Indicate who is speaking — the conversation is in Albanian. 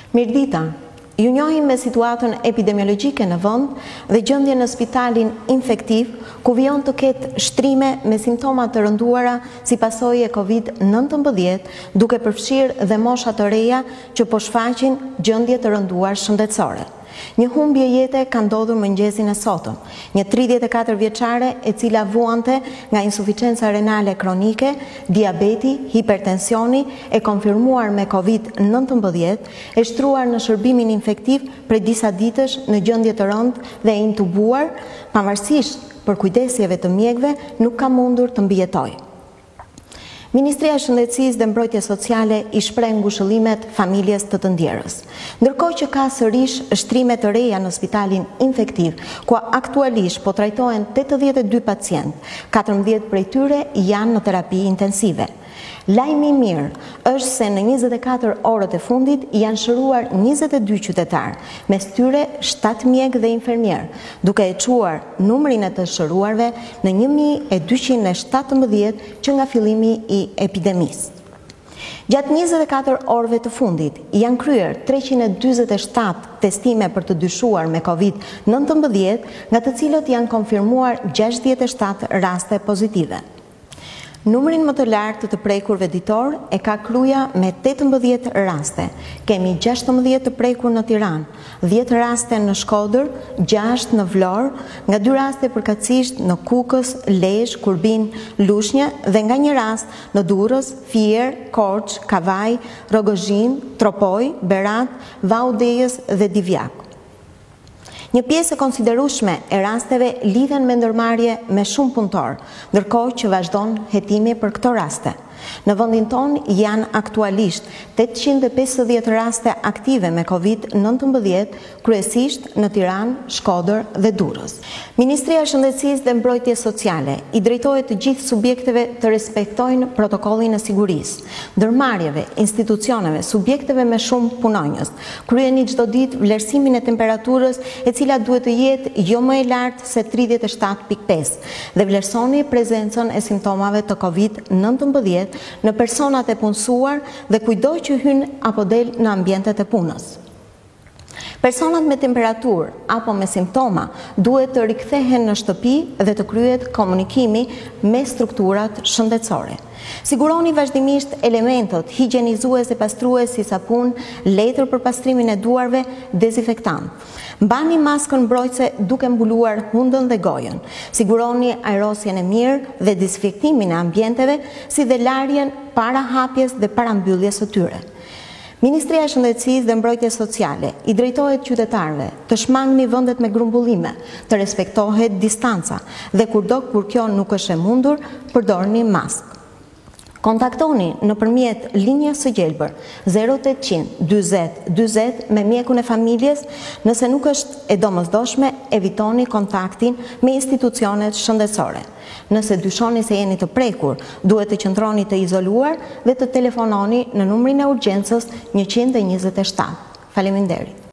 Speaker 1: Mirdita, ju njohim me situatën epidemiologjike në vend dhe gjendjen në spitalin infektiv, ku vijon të ketë shtrime me simptoma të rënduara si pasojë e COVID-19, duke përfshirë dhe mosha të reja që po shfaqin gjendje të rënduar shëndetësore. Një humbje jete ka ndodhur mëngjesin e sotëm. Një 34 vjeçare e cila vuante nga insuficienca renale kronike, diabeti, hipertensioni, e konfirmuar me COVID-19, e shtruar në shërbimin infektiv prej disa ditësh në gjendje të rëndë dhe e intubuar, pavarësisht për kujdesjeve të mjekëve, nuk ka mundur të mbijetojë. Ministria e Shëndetësisë dhe Mbrojtjes Sociale i shpreh ngushëllimet familjes të të ndjerës. Ndërkohë që ka sërish shtrime të reja në spitalin infektiv, ku aktualisht po trajtohen 82 pacient, 14 prej tyre janë në terapi intensive. Lajmi i mirë është se në 24 orët e fundit janë shëruar 22 qytetarë, mes tyre 7 mjekë dhe infermier, duke e çuar numrin e të shëruarve në 1217 që nga fillimi i epidemisë. Gjatë 24 orëve të fundit janë kryer 347 testime për të dyshuar me COVID-19, nga të cilët janë konfirmuar 67 raste pozitive. Numrin më të lartë të prekurve ditor e ka Kruja me 18 raste. Kemi 16 të prekur në Tiranë, 10 raste në Shkodër, 6 në Vlorë, nga 2 raste përkatësisht në Kukës, Lezhë, Kurbin, Lushnjë dhe nga një rast në Durrës, Fier, Korçë, Kavaj, Rogozhin, Tropoj, Berat, Vaudejës dhe Divjak. Një pjesë e konsiderueshme e rasteve lidhen me ndërmarrje me shumë punëtor, ndërkohë që vazhdon hetimi për këto raste. Në vendin tonë janë aktualisht 850 raste aktive me COVID-19, kryesisht në Tiranë, Shkodër dhe Durrës. Ministria e Shëndetësisë dhe Mbrojtjes Sociale i drejtohet të gjithë subjekteve të respektojnë protokollin e sigurisë, ndërmarrjeve, institucioneve, subjekteve me shumë punonjës. Kryeni çdo ditë vlerësimin e temperaturës, e cila duhet të jetë jo më e lartë se 37.5 dhe vlerësoni prezencën e simptomave të COVID-19 në personat e punësuar dhe kujdo që hynë apo del në ambientet e punës. Personat me temperaturë apo me simptoma duhet të rikthehen në shtëpi dhe të kryhet komunikimi me strukturat shëndetësore. Siguroni vazhdimisht elementët higjienizuese pastrues si sapun, letër për pastrimin e duarve, dezinfektant. Mbani maskën mbrojtëse duke mbuluar hundën dhe gojën. Siguroni aerosjen e mirë dhe dezinfektimin e ambienteve, si dhe larjen para hapjes dhe para mbylljes së tyre. Ministria e Shëndetësisë dhe Mbrojtjes Sociale i drejtohet qytetarëve të shmangni vendet me grumbullime, të respektohet distanca dhe kur kjo nuk është e mundur, përdorni maskë. Kontaktoni nëpërmjet linjës së gjelbër 0800 40 40 me mjekun e familjes, nëse nuk është e domosdoshme, evitoni kontaktin me institucionet shëndetësore. Nëse dyshoni se jeni të prekur, duhet të qëndroni të izoluar dhe të telefononi në numrin e urgjencës 127. Faleminderit.